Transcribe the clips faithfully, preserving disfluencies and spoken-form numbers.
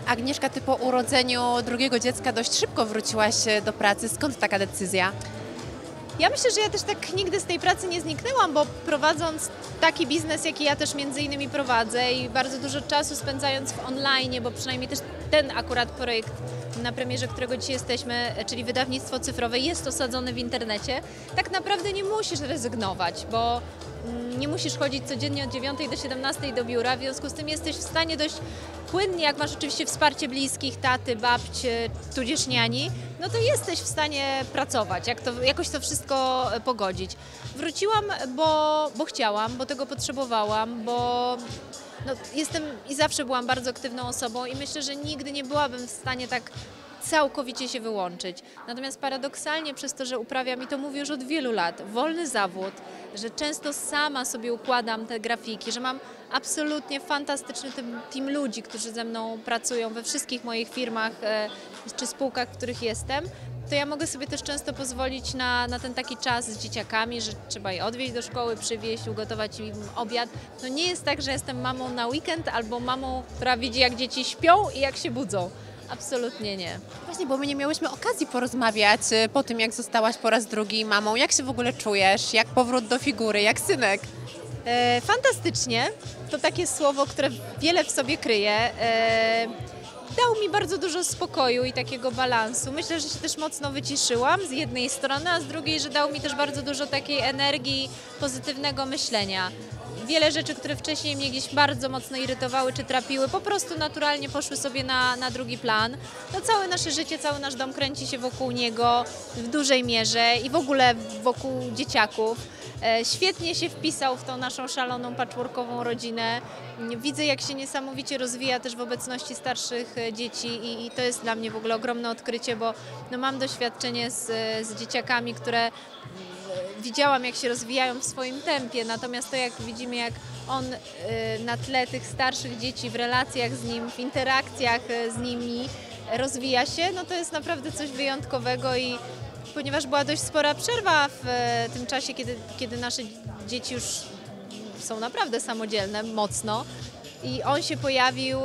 Agnieszka, ty po urodzeniu drugiego dziecka dość szybko wróciłaś do pracy. Skąd taka decyzja? Ja myślę, że ja też tak nigdy z tej pracy nie zniknęłam, bo prowadząc taki biznes, jaki ja też między innymi prowadzę i bardzo dużo czasu spędzając w online, bo przynajmniej też ten akurat projekt na premierze, którego dzisiaj jesteśmy, czyli wydawnictwo cyfrowe, jest osadzone w internecie, tak naprawdę nie musisz rezygnować, bo nie musisz chodzić codziennie od dziewiątej do siedemnastej do biura, w związku z tym jesteś w stanie dość płynnie, jak masz oczywiście wsparcie bliskich, taty, babci, tudzież niani, no to jesteś w stanie pracować, jak to, jakoś to wszystko pogodzić. Wróciłam, bo, bo chciałam, bo tego potrzebowałam, bo no, jestem i zawsze byłam bardzo aktywną osobą i myślę, że nigdy nie byłabym w stanie tak całkowicie się wyłączyć. Natomiast paradoksalnie przez to, że uprawiam, i to mówię już od wielu lat, wolny zawód, że często sama sobie układam te grafiki, że mam absolutnie fantastyczny team ludzi, którzy ze mną pracują we wszystkich moich firmach czy spółkach, w których jestem, to ja mogę sobie też często pozwolić na, na ten taki czas z dzieciakami, że trzeba je odwieźć do szkoły, przywieźć, ugotować im obiad. To nie jest tak, że jestem mamą na weekend albo mamą, która widzi, jak dzieci śpią i jak się budzą. Absolutnie nie. Właśnie, bo my nie miałyśmy okazji porozmawiać po tym, jak zostałaś po raz drugi mamą. Jak się w ogóle czujesz? Jak powrót do figury? Jak synek? E, fantastycznie. To takie słowo, które wiele w sobie kryje. E, dał mi bardzo dużo spokoju i takiego balansu. Myślę, że się też mocno wyciszyłam z jednej strony, a z drugiej, że dał mi też bardzo dużo takiej energii, pozytywnego myślenia. Wiele rzeczy, które wcześniej mnie gdzieś bardzo mocno irytowały czy trapiły, po prostu naturalnie poszły sobie na, na drugi plan. No, całe nasze życie, cały nasz dom kręci się wokół niego w dużej mierze i w ogóle wokół dzieciaków. E, świetnie się wpisał w tą naszą szaloną patchworkową rodzinę. Widzę, jak się niesamowicie rozwija też w obecności starszych dzieci i, i to jest dla mnie w ogóle ogromne odkrycie, bo no, mam doświadczenie z, z dzieciakami, które widziałam, jak się rozwijają w swoim tempie, natomiast to, jak widzimy, jak on na tle tych starszych dzieci, w relacjach z nim, w interakcjach z nimi rozwija się, no to jest naprawdę coś wyjątkowego i ponieważ była dość spora przerwa w tym czasie, kiedy, kiedy nasze dzieci już są naprawdę samodzielne, mocno, i on się pojawił,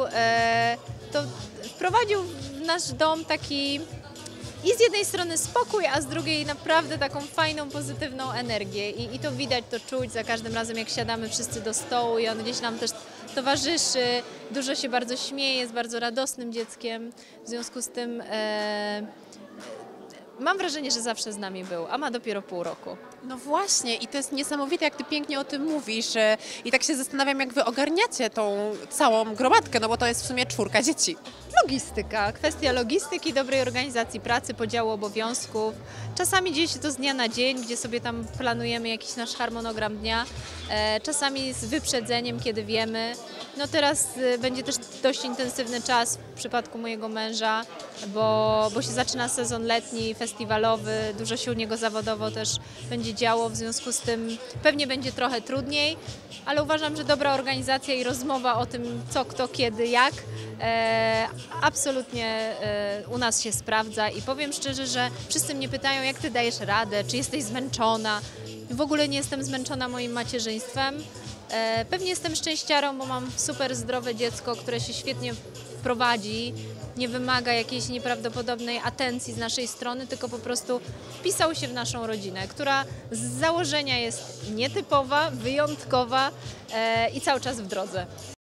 to wprowadził w nasz dom taki i z jednej strony spokój, a z drugiej naprawdę taką fajną, pozytywną energię. I, i to widać, to czuć za każdym razem, jak siadamy wszyscy do stołu i on gdzieś nam też towarzyszy, dużo się bardzo śmieje, jest bardzo radosnym dzieckiem. W związku z tym e, mam wrażenie, że zawsze z nami był, a ma dopiero pół roku. No właśnie, i to jest niesamowite, jak ty pięknie o tym mówisz. I tak się zastanawiam, jak wy ogarniacie tą całą gromadkę, no bo to jest w sumie czwórka dzieci. Logistyka, kwestia logistyki, dobrej organizacji pracy, podziału obowiązków. Czasami dzieje się to z dnia na dzień, gdzie sobie tam planujemy jakiś nasz harmonogram dnia. Czasami z wyprzedzeniem, kiedy wiemy. No teraz będzie też dość intensywny czas w przypadku mojego męża, bo, bo się zaczyna sezon letni, festiwalowy, dużo się u niego zawodowo też będzie działo, w związku z tym pewnie będzie trochę trudniej, ale uważam, że dobra organizacja i rozmowa o tym, co, kto, kiedy, jak, e, absolutnie e, u nas się sprawdza i powiem szczerze, że wszyscy mnie pytają, jak ty dajesz radę, czy jesteś zmęczona. W ogóle nie jestem zmęczona moim macierzyństwem. E, pewnie jestem szczęściarą, bo mam super zdrowe dziecko, które się świetnie prowadzi, nie wymaga jakiejś nieprawdopodobnej atencji z naszej strony, tylko po prostu wpisał się w naszą rodzinę, która z założenia jest nietypowa, wyjątkowa e, i cały czas w drodze.